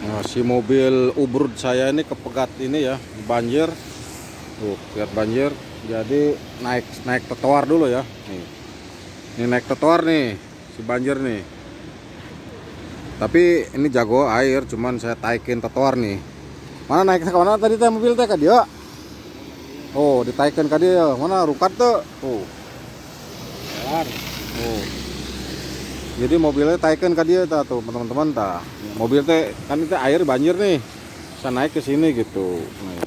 Nah, si mobil Ubrud saya ini kepegat ini ya, banjir. Tuh, lihat banjir. Jadi naik trotoar dulu ya. Nih. Ini naik trotoar nih, si banjir nih. Tapi ini jago air, cuman saya taikin trotoar nih. Mana naik ke mana tadi teh mobil teh ka dia? Oh, ditaikin ka dia. Mana rukat tuh? Tuh. Jalan. Oh. Jadi mobilnya taikin ka dia tuh, teman-teman tah. Mobil teh kan itu air banjir nih. Bisa naik ke sini gitu. Nah,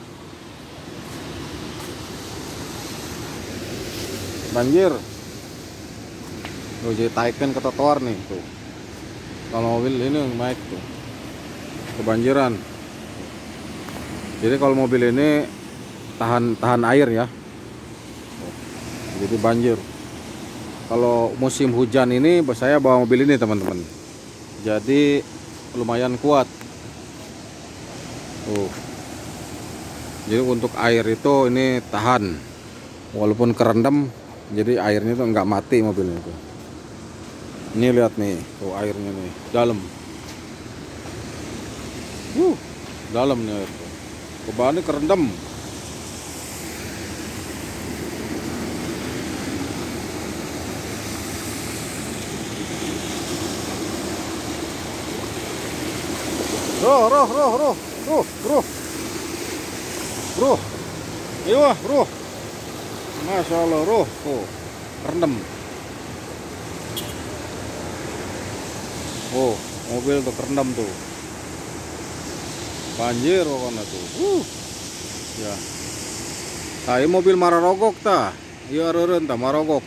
banjir. Tuh, jadi taikin ke trotoar nih tuh. Kalau mobil ini naik tuh kebanjiran. Jadi kalau mobil ini tahan air ya. Jadi banjir. Kalau musim hujan ini saya bawa mobil ini teman-teman. Jadi lumayan kuat. Jadi untuk air itu ini tahan. Walaupun kerendam, jadi airnya itu nggak mati mobilnya itu. Ini lihat nih, tuh airnya nih, dalam. Dalam nih air tuh. Kebanyakan kerendam. Bro. Iya, bro. Masya Allah, bro. Tuh, kerendam. Oh, mobil tuh kerendam tuh. Banjir pokoknya tuh. Ya. Nah, ini mobil mararogok tah. Iya, reureun tah mararogok.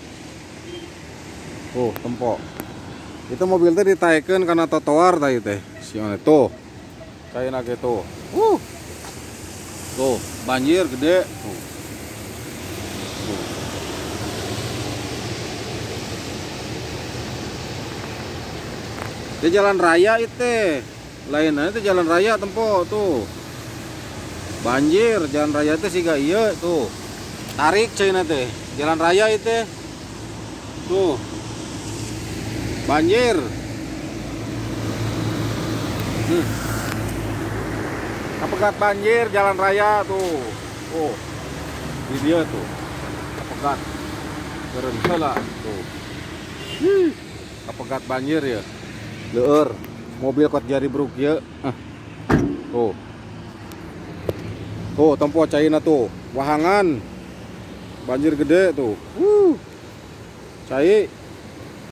Tempok. Itu mobil teh ditaikeun karena trotoar tah ieu teh. Siana tuh. Kayak gitu. Tuh, banjir gede. Di jalan raya itu. Lainnya itu jalan raya tempo tuh. Banjir jalan raya itu sih gak iya tuh. Tarik cina teh. Jalan raya itu. Tuh. Banjir. Kepegat banjir jalan raya tuh. Di dia tuh. Kepegat. Keren lah tuh. Kepegat banjir ya. Leur. Mobil kot jari bruk ya. Tuh tempo caina tuh. Wahangan. Banjir gede tuh. Cai.